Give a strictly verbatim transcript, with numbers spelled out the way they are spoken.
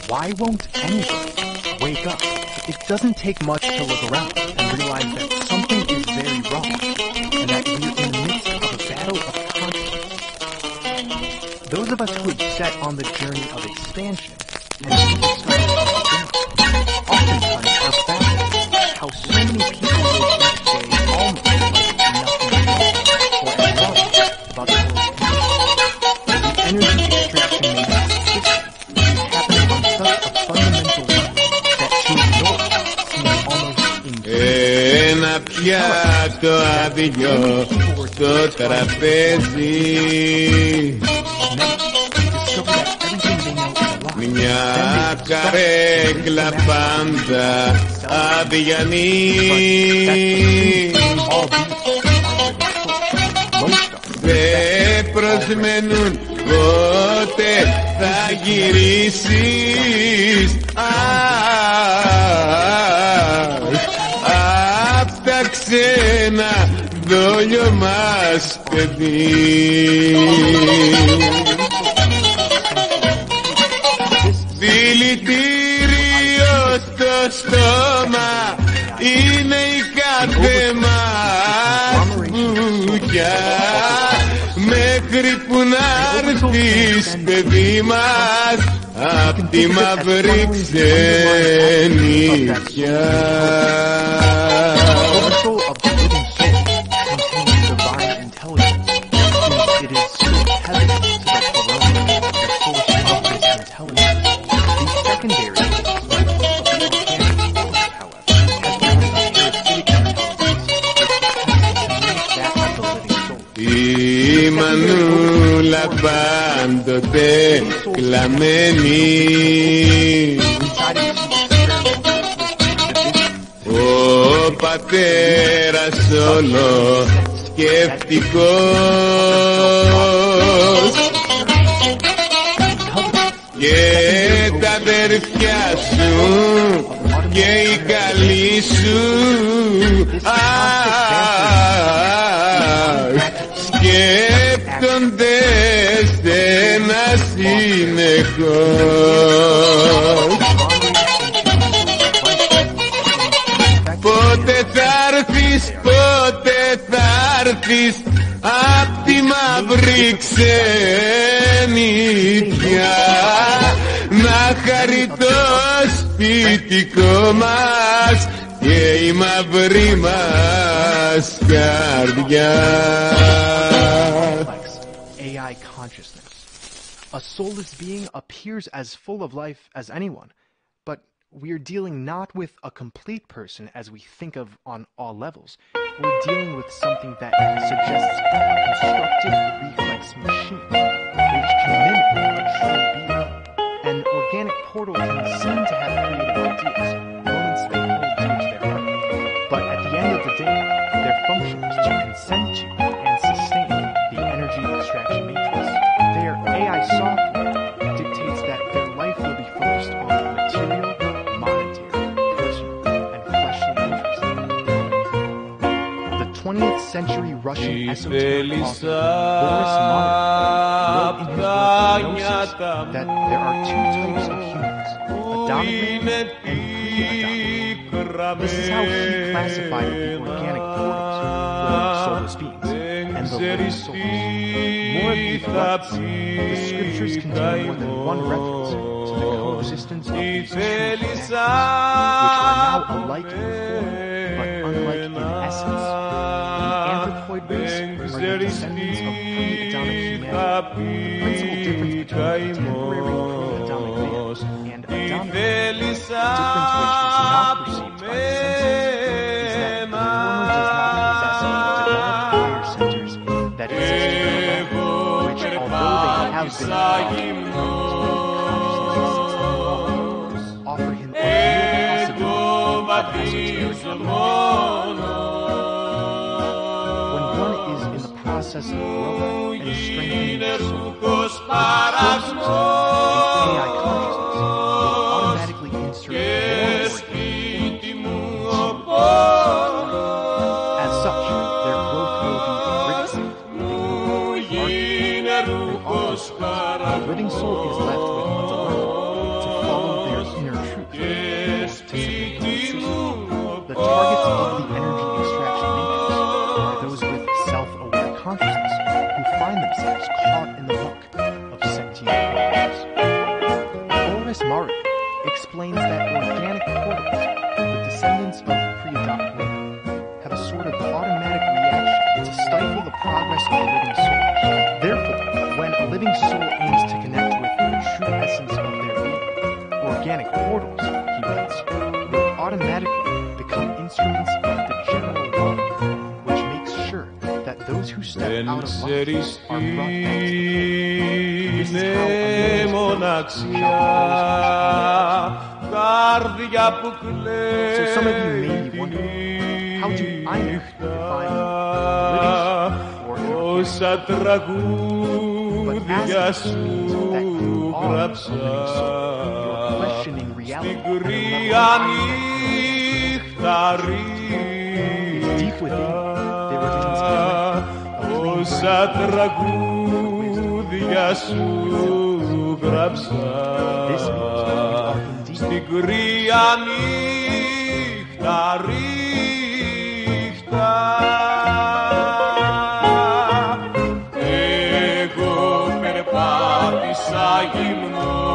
Why won't anybody wake up? It doesn't take much to look around and realize that something is very wrong, and that we're in the midst of a battle of consciousness. Those of us who have set on the journey of expansion and who have started oftentimes are baffled how so many people live each day almost like nothing or at all about the world's condition. The energy extraction matrix system is happening on such a fundamental level that to ignore it seems almost impossible. Ένα πιάτο άδειο στο τραπέζι, μια καρέκλα πάντα αδιανή. Δεν προσμένουν πότε θα γυρίσεις. Απ' τα ξένα δόλιο μας παιδί. Δηλητήριο στο στόμα είναι η κάθε μας μπουκιά, μέχρι που να'ρθεις παιδί μας απ' τη μαύρη ξενιτιά. Η μανούλα πάντοτε κλαμμένη, ο πατέρας όλο σκεφτικός και τα αδερφιά σου και η καλή σου σκέπτονται στενά συνεχώς. Πότε θα'ρθεις, πότε θα'ρθεις απ' τη μαύρη ξενιτιά, να χαρεί το σπιτικό μας και η μαύρη μας καρδιά. A I consciousness. A soulless being appears as full of life as anyone, but we're dealing not with a complete person as we think of on all levels. We're dealing with something that suggests a constructed reflex machine, which can mimic a true being. An organic portal can seem to have creative ideas, moments they hold dear to their heart. But at the end of the day, their function is to consent to and sustain the energy extraction matrix. Their A I software dictates that their life will be focused on material, monetary, personal, and fleshly interests. The twentieth century Russian esoteric author Boris Monomakh wrote in his work Gnosis that there are two types of humans, Adamic man and pre-Adamic. This is how he classified the organic portals, or soulless beings, and the living souls. More of these writes, the scriptures contain more than one reference to the coexistence of these two beings, which are now alike in form, but unlike in essence. The anthropoid race are the descendants of pre-Adamic humanity. The principal difference between contemporary pre-Adamic man and Adamic man, the difference which is not perceived by the senses, is that the former does not possess the developed higher centers that exist in the latter, which, although they have been developed when consciousness sits there, offer him a real possibility of esoteric when one is in the process of growing and strengthening the soul, the A I consciousness will automatically insert more organs. As such, their growth will be rigid. They will be marked and obvious. The living soul is left with a dilemma to follow inner truth. To synthesis, the targets of the energy extraction matrix are those with self-aware consciousness who find themselves caught in the muck of sentient portals. Boris Murray explains that organic portals, the descendants of pre-Adamic women, have a sort of automatic reaction to stifle the progress of a living soul. Therefore, when a living soul aims to connect with the true essence of their being, organic portals, he writes, will automatically become instruments of the general love, which makes sure that those who step out of love are brought back to the This is how So some of you may be wondering, how do I know if I'm living or but as it seems that you are a living soul, you're questioning reality at a level deep within you, there remains a τραγούδια σου γράψα στην κρύα νύχτα ρίχτα. Εγώ περπάτησα γυμνό